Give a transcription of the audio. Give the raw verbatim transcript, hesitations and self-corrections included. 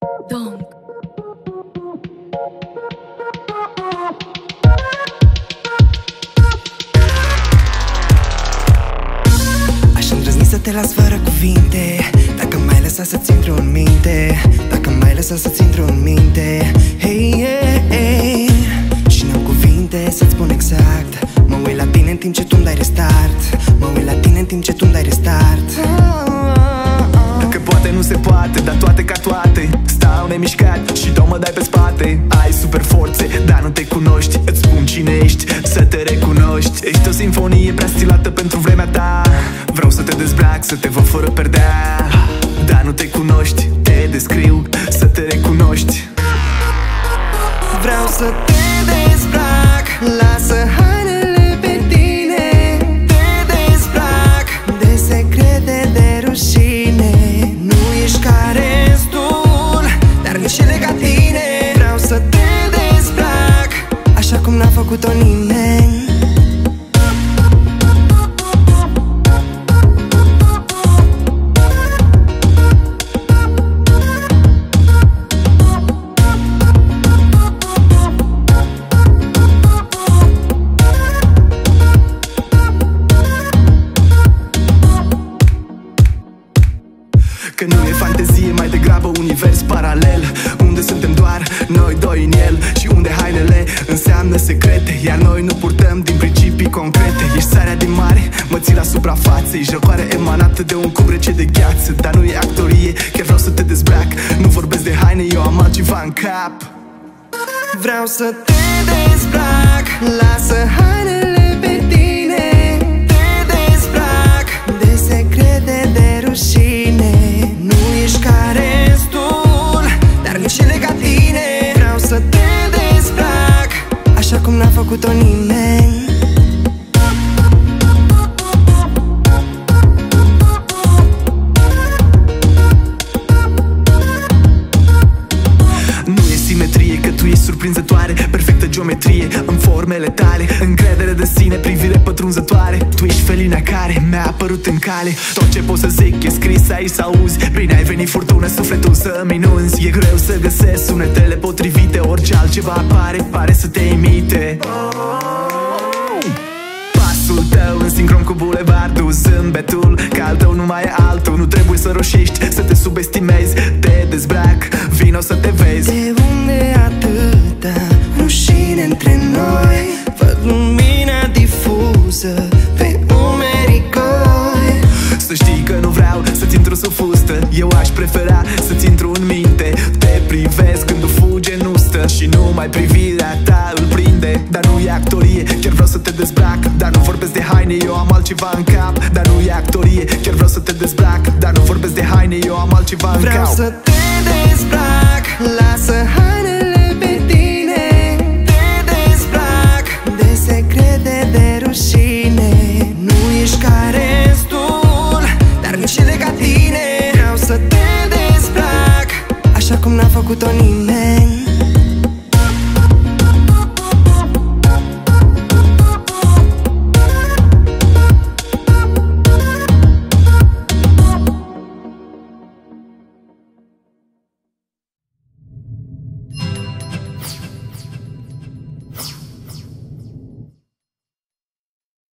Dong. Aș îndrăzni să te las fără cuvinte, dacă m-ai lăsat să-ți intru în minte, dacă m-ai lăsat să-ți intru în minte. Hey, yeah, hey. Și n-am cuvinte să-ți spun exact. Mă uit la tine în timp ce tu-mi dai restart. Mă uit la tine în timp ce tu-mi dai restart. Că poate nu se poate, dar toate ca toate stau nemișcat și tu mă dai pe spate. Ai super forțe, dar nu te cunoști. Îți spun cine ești, să te recunoști. Ești o sinfonie prea stilată pentru vremea ta. Vreau să te dezbrac, să te văd fără perdea. Dar nu te cunoști, te descriu, să te recunoști. Vreau să te dezbrac, lasă hainele pe tine. Te dezbrac de secrete, de rușine. Nu ești ca restul, dar nici ele ca tine. Vreau să te dezbrac, așa cum n-a făcut-o nimeni. Că nu e fantezie, mai degrabă univers paralel, unde suntem doar noi doi în el și unde hainele înseamnă secrete, iar noi nu purtăm din principii concrete. Ești sarea din mare, mă ții la suprafață. Ești răcoare emanată de un cub rece de gheață. Dar nu e actorie, chiar vreau să te dezbrac. Nu vorbesc de haine, eu am altceva în cap. Vreau să te dezbrac, lasă hainele pe tine. Te dezbrac de secrete, de rușine. Nu ești ca restul, dar nici ele ca tine. Vreau să te dezbrac, așa cum n-a făcut-o nimeni. Nu e simetrie, că tu ești surprinzătoare. Perfectă geometrie în formele tale. Încredere de sine, privire pătrunzătoare. Tu ești felina care mi-a apărut în cale. Tot ce pot să zic e scris aici să auzi. Bine ai venit furtună, sufletul să minunzi. E greu să găsesc sunetele potrivite. Orice altceva apare, pare să te imite. Pasul tău în sincron cu bulevardul, zâmbetul că al tău nu mai e altul. Nu trebuie să roșești, să te subestimezi. Te dezbrac, vino să te vezi. De unde atâta rușine între noi? Văd lumina difuză pe umerii goi. Să știi că nu vreau să-ți intru sub fustă. Eu aș prefera să-ți intru în minte. Te privesc când o fuge nu stă și numai privirea ta îl prinde. Dar nu e actorie, chiar vreau să te dezbrac. Dar nu vorbesc de haine, eu am altceva în cap. Dar nu e actorie, chiar vreau să te dezbrac. Dar nu vorbesc de haine, eu am altceva în cap. Vreau să te dezbrac, lasă hainele pe tine. Te dezbrac de secrete, de rușine. Nu ești ca restul, dar nici ele ca tine. Vreau să te dezbrac, așa cum n-a făcut-o nimeni.